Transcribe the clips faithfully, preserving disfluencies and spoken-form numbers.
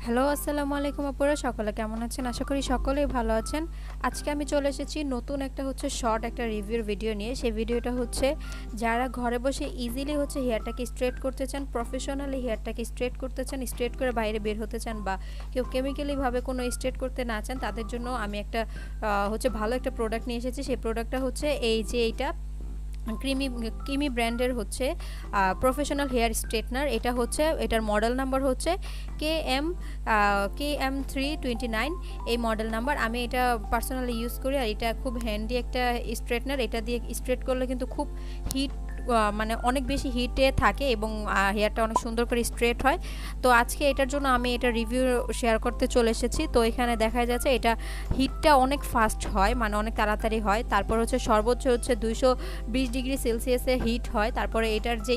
Hello আসসালামু আলাইকুম আপুরা, সকলে কেমন আছেন? আশা করি সকলেই ভালো আছেন। আজকে আমি চলে এসেছি নতুন একটা হচ্ছে শর্ট একটা রিভিউর ভিডিও নিয়ে। সেই ভিডিওটা হচ্ছে যারা ঘরে বসে ইজিলি হচ্ছে হেয়ারটাকে স্ট্রেট করতে চান, প্রফেশনালি হেয়ারটাকে স্ট্রেট করতে চান, স্ট্রেট করে বাইরে বের হতে চান, বা কেউ কেমিক্যালিভাবে কোনো স্ট্রেট করতে না চান, তাদের জন্য আমি একটা হচ্ছে ভালো একটা প্রোডাক্ট নিয়ে এসেছি। সেই প্রোডাক্টটা হচ্ছে এই যে এইটা ক্রিমি কিমি ব্র্যান্ডের হচ্ছে প্রফেশনাল হেয়ার স্ট্রেটনার। এটা হচ্ছে এটার মডেল নাম্বার হচ্ছে K M K M three twenty nine এই মডেল নাম্বার। আমি এটা পার্সোনালি ইউজ করি, আর এটা খুব হ্যান্ডি একটা স্ট্রেটনার। এটা দিয়ে স্ট্রেট করলে কিন্তু খুব হিট মানে অনেক বেশি হিটে থাকে এবং হেয়ারটা অনেক সুন্দর করে স্ট্রেট হয়। তো আজকে এটার জন্য আমি এটা রিভিউ শেয়ার করতে চলে এসেছি। তো এখানে দেখা যাচ্ছে এটা হিটটা অনেক ফাস্ট হয়, মানে অনেক তাড়াতাড়ি হয়। তারপর হচ্ছে সর্বোচ্চ হচ্ছে দুইশো বিশ ডিগ্রি সেলসিয়াসে হিট হয়। তারপরে এটার যেই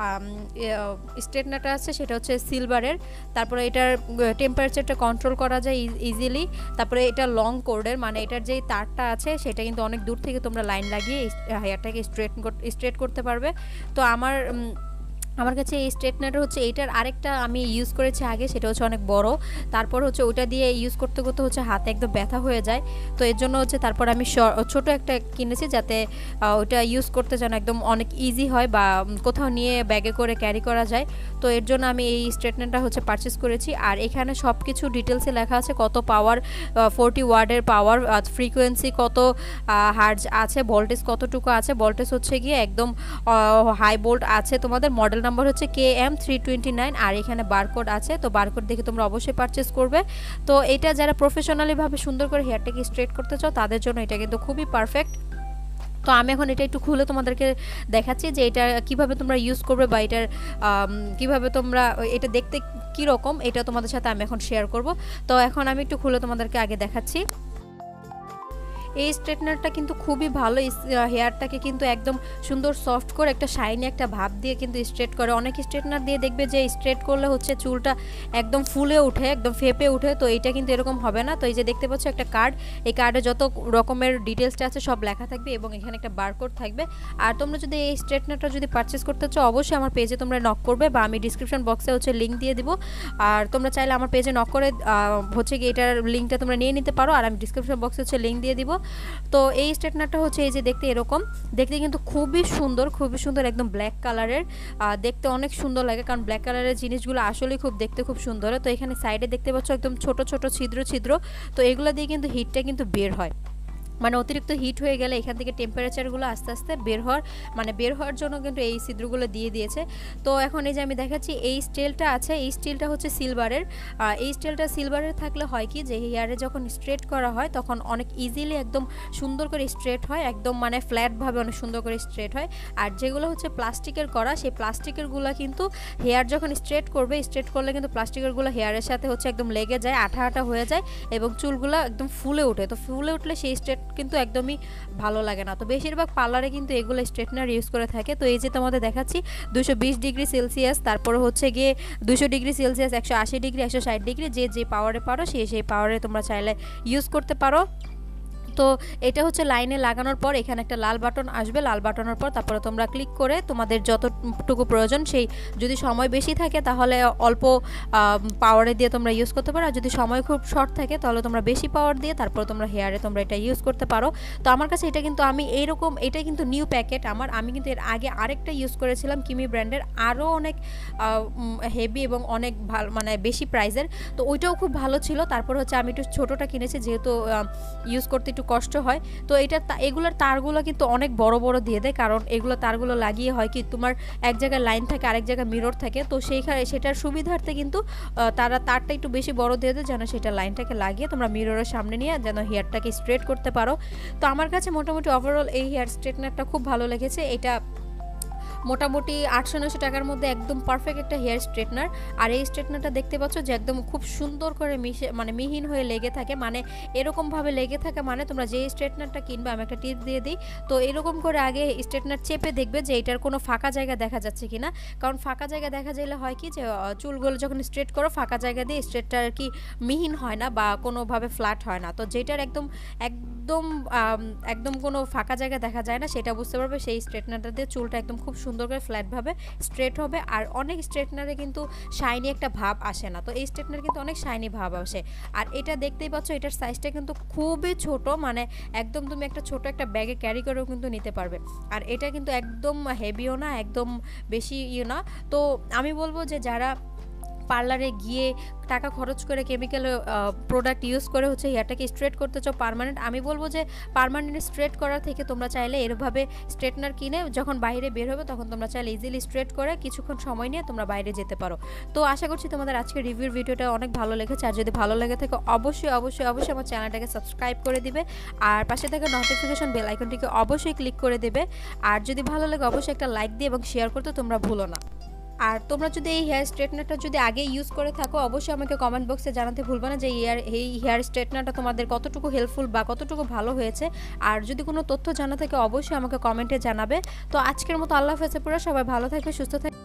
স্ট্রেটনারটা আছে সেটা হচ্ছে সিলভারের। তারপরে এটার টেম্পারেচারটা কন্ট্রোল করা যায় ইজিলি। তারপরে এটা লং কোর্ডের, মানে এটার যেই তারটা আছে সেটা কিন্তু অনেক দূর থেকে তোমরা লাইন লাগিয়ে হেয়ারটাকে স্ট্রেট স্ট্রেট করতে পারবে। তো আমার আমার কাছে এই স্ট্রেটনারটা হচ্ছে এইটার আরেকটা আমি ইউজ করেছি আগে, সেটা হচ্ছে অনেক বড়। তারপর হচ্ছে ওইটা দিয়ে ইউজ করতে করতে হচ্ছে হাতে একদম ব্যথা হয়ে যায়। তো এর জন্য হচ্ছে তারপর আমি ছোট একটা কিনেছি, যাতে ওইটা ইউজ করতে যেন একদম অনেক ইজি হয় বা কোথাও নিয়ে ব্যাগে করে ক্যারি করা যায়। তো এর জন্য আমি এই স্ট্রেটনারটা হচ্ছে পারচেস করেছি। আর এখানে সব কিছু ডিটেলসে লেখা আছে, কত পাওয়ার, ফোরটি ওয়ার্ডের পাওয়ার, ফ্রিকোয়েন্সি কত হার্জ আছে, ভোল্টেজ কতটুকু আছে। ভোল্টেজ হচ্ছে গিয়ে একদম হাই ভোল্ট আছে। তোমাদের মডেল নাম্বার হচ্ছে K M three twenty nine, আর এখানে বারকোড আছে। তো বারকোড দেখে তোমরা অবশ্যই পারচেস করবে। তো এটা যারা প্রফেশনালিভাবে সুন্দর করে হেয়ারটাকে স্ট্রেট করতে চাও তাদের জন্য এটা কিন্তু খুবই পারফেক্ট। তো আমি এখন এটা একটু খুলে তোমাদেরকে দেখাচ্ছি যে এটা কিভাবে তোমরা ইউজ করবে, বা এটার কিভাবে তোমরা এটা দেখতে কীরকম, এটা তোমাদের সাথে আমি এখন শেয়ার করব। তো এখন আমি একটু খুলে তোমাদেরকে আগে দেখাচ্ছি। এই স্ট্রেটনারটা কিন্তু খুবই ভালো, হেয়ারটাকে কিন্তু একদম সুন্দর সফট করে একটা শাইনি একটা ভাব দিয়ে কিন্তু স্ট্রেট করে। অনেক স্ট্রেটনার দিয়ে দেখবে যে স্ট্রেট করলে হচ্ছে চুলটা একদম ফুলে উঠে, একদম ফেপে উঠে। তো এইটা কিন্তু এরকম হবে না। তো এই যে দেখতে পাচ্ছ একটা কার্ড, এই কার্ডে যত রকমের ডিটেলসটা আছে সব লেখা থাকবে এবং এখানে একটা বারকোড থাকবে। আর তোমরা যদি এই স্ট্রেটনারটা যদি পারচেস করতে চাও অবশ্যই আমার পেজে তোমরা নক করবে, বা আমি ডিসক্রিপশন বক্সে হচ্ছে লিঙ্ক দিয়ে দিব। আর তোমরা চাইলে আমার পেজে নক করে হচ্ছে কি এটার লিঙ্কটা তোমরা নিয়ে নিতে পারো, আর আমি ডিসক্রিপশন বক্সে হচ্ছে লিঙ্ক দিয়ে দিব। তো এই স্ট্রেটনারটা হচ্ছে এই যে দেখতে এরকম, দেখতে কিন্তু খুবই সুন্দর, খুবই সুন্দর, একদম ব্ল্যাক কালারের। দেখতে অনেক সুন্দর লাগে, কারণ ব্ল্যাক কালারের জিনিসগুলো আসলে খুব দেখতে খুব সুন্দর। তো এখানে সাইডে দেখতে পাচ্ছ একদম ছোট ছোট ছিদ্র ছিদ্র। তো এগুলো দিয়ে কিন্তু হিটটা কিন্তু বের হয়, মানে অতিরিক্ত হিট হয়ে গেলে এখান থেকে টেম্পারেচারগুলো আস্তে আস্তে বের হওয়ার মানে বের হওয়ার জন্য কিন্তু এই ছিদ্রগুলো দিয়ে দিয়েছে। তো এখন এই যে আমি দেখাচ্ছি এই স্টিলটা আছে, এই স্টিলটা হচ্ছে সিলভারের। এই স্টিলটা সিলভারের থাকলে হয় কি যে হেয়ারে যখন স্ট্রেট করা হয় তখন অনেক ইজিলি একদম সুন্দর করে স্ট্রেট হয়, একদম মানে ফ্ল্যাটভাবে অনেক সুন্দর করে স্ট্রেট হয়। আর যেগুলো হচ্ছে প্লাস্টিকের করা, সেই প্লাস্টিকেরগুলো কিন্তু হেয়ার যখন স্ট্রেট করবে, স্ট্রেট করলে কিন্তু প্লাস্টিকেরগুলো হেয়ারের সাথে হচ্ছে একদম লেগে যায়, আঠা আঠা হয়ে যায় এবং চুলগুলো একদম ফুলে ওঠে। তো ফুলে উঠলে সেই স্ট্রেট কিন্তু একদমই ভালো লাগে না। তো বেশিরভাগ পার্লারে কিন্তু এগুলো স্ট্রেটনার ইউজ করে থাকে। তো এই যে তোমাদের দেখাচ্ছি দুশো বিশ ডিগ্রি সেলসিয়াস, তারপরে হচ্ছে গিয়ে দুশো ডিগ্রি সেলসিয়াস, একশো আশি ডিগ্রি, একশো ষাট ডিগ্রি, যে যে পাওয়ারে পারো সেই সেই পাওয়ারে তোমরা চাইলে ইউজ করতে পারো। তো এটা হচ্ছে লাইনে লাগানোর পর এখানে একটা লাল বাটন আসবে, লাল বাটনের পর তারপরে তোমরা ক্লিক করে তোমাদের যতটুকু প্রয়োজন, সেই যদি সময় বেশি থাকে তাহলে অল্প পাওয়ারে দিয়ে তোমরা ইউজ করতে পারো, আর যদি সময় খুব শর্ট থাকে তাহলে তোমরা বেশি পাওয়ার দিয়ে তারপর তোমরা হেয়ারে তোমরা এটা ইউজ করতে পারো। তো আমার কাছে এটা কিন্তু আমি এইরকম, এটা কিন্তু নিউ প্যাকেট আমার। আমি কিন্তু এর আগে আরেকটা ইউজ করেছিলাম কিমি ব্র্যান্ডের, আরও অনেক হেভি এবং অনেক ভালো, মানে বেশি প্রাইসের। তো ওইটাও খুব ভালো ছিল। তারপর হচ্ছে আমি একটু ছোটোটা কিনেছি, যেহেতু ইউজ করতে একটু কষ্ট হয়। তো এটা এগুলোর তারগুলো কিন্তু অনেক বড় বড় দিয়ে দেয়, কারণ এগুলো তারগুলো লাগিয়ে হয় কি তোমার এক জায়গায় লাইন থাকে, আরেক জায়গায় মিরর থাকে। তো সেইখানে সেটার সুবিধার্থে কিন্তু তারা তারটা একটু বেশি বড় দিয়ে দেয়, যেন সেটা লাইনটাকে লাগিয়ে তোমরা মিররের সামনে নিয়ে যেন হেয়ারটাকে স্ট্রেট করতে পারো। তো আমার কাছে মোটামুটি ওভারঅল এই হেয়ার স্ট্রেটনারটা খুব ভালো লেগেছে। এটা মোটামুটি আটশো নশো টাকার মধ্যে একদম পারফেক্ট একটা হেয়ার স্ট্রেটনার। আর এই স্ট্রেটনারটা দেখতে পাচ্ছ যে একদম খুব সুন্দর করে মিশে, মানে মিহিন হয়ে লেগে থাকে, মানে এরকমভাবে লেগে থাকে। মানে তোমরা যে স্ট্রেটনারটা কিনবে, আমি একটা টিপস দিয়ে দিই, তো এরকম করে আগে স্ট্রেটনার চেপে দেখবে যে এটার কোনো ফাঁকা জায়গা দেখা যাচ্ছে কিনা। কারণ ফাঁকা জায়গা দেখা যাইলে হয় কি যে চুলগুলো যখন স্ট্রেট করো ফাঁকা জায়গা দিয়ে স্ট্রেটটা আর কি মিহিন হয় না বা কোনোভাবে ফ্ল্যাট হয় না। তো যেটার একদম একদম একদম কোনো ফাঁকা জায়গা দেখা যায় না সেটা বুঝতে পারবে সেই স্ট্রেটনারটা দিয়ে চুলটা একদম খুব সুন্দর সুন্দর করে ফ্ল্যাটভাবে স্ট্রেট হবে। আর অনেক স্ট্রেটনারে কিন্তু শাইনি একটা ভাব আসে না, তো এই স্ট্রেটনার কিন্তু অনেক শাইনি ভাব আসে। আর এটা দেখতেই পাচ্ছ এটার সাইজটা কিন্তু খুবই ছোট, মানে একদম তুমি একটা ছোট একটা ব্যাগে ক্যারি করেও কিন্তু নিতে পারবে। আর এটা কিন্তু একদম হেভিও না, একদম বেশি ইয়ে না। তো আমি বলবো যে যারা পার্লারে গিয়ে টাকা খরচ করে কেমিক্যাল প্রোডাক্ট ইউজ করে হচ্ছে হেয়ারটাকে স্ট্রেট করতে চাও পার্মানেন্ট, আমি বলবো যে পার্মানেন্ট স্ট্রেট করার থেকে তোমরা চাইলে এরভাবে স্ট্রেটনার কিনে যখন বাইরে বের হবে তখন তোমরা চাইলে ইজিলি স্ট্রেট করে কিছুক্ষণ সময় নিয়ে তোমরা বাইরে যেতে পারো। তো আশা করছি তোমাদের আজকের রিভিউর ভিডিওটা অনেক ভালো লেগেছে। আর যদি ভালো লেগে থাকে অবশ্যই অবশ্যই অবশ্যই আমার চ্যানেলটাকে সাবস্ক্রাইব করে দিবে, আর পাশে থাকা নোটিফিকেশন বেল আইকনটিকে অবশ্যই ক্লিক করে দেবে। আর যদি ভালো লাগে অবশ্যই একটা লাইক দিয়ে এবং শেয়ার করতে তোমরা ভুলো না। আর তোমরা যদি এই হেয়ার স্ট্রেটনারটা যদি আগে ইউজ করে থাকো অবশ্যই আমাকে কমেন্ট বক্সে জানাতে ভুলবে না যে ইয়ার এই হেয়ার স্ট্রেটনারটা তোমাদের কতটুকু হেল্পফুল বা কতটুকু ভালো হয়েছে। আর যদি কোনো তথ্য জানা থাকে অবশ্যই আমাকে কমেন্টে জানাবে। তো আজকের মতো আল্লাহ হাফেজ, পুরো সবাই ভালো থাকবে, সুস্থ থাকবে।